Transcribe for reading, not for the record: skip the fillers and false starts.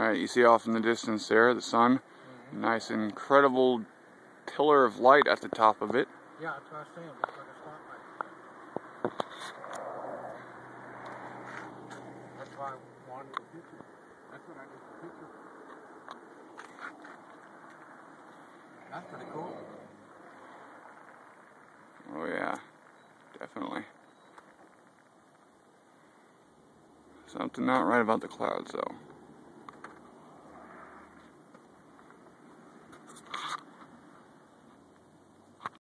Alright, you see off in the distance there, the sun. Nice, incredible pillar of light at the top of it. Yeah, that's what I was saying. Looks like a spotlight. That's why I wanted the picture. That's what I did the picture. That's pretty cool. Oh yeah, definitely. Something not right about the clouds though.